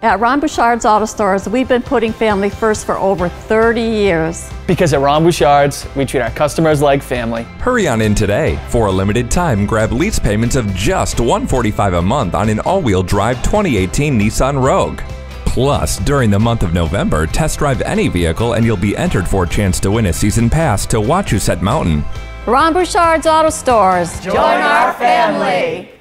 At Ron Bouchard's Auto Stores, we've been putting family first for over 30 years. Because at Ron Bouchard's, we treat our customers like family. Hurry on in today. For a limited time, grab lease payments of just $145 a month on an all-wheel drive 2018 Nissan Rogue. Plus, during the month of November, test drive any vehicle and you'll be entered for a chance to win a season pass to Wachusett Mountain. Ron Bouchard's Auto Stores. Join our family.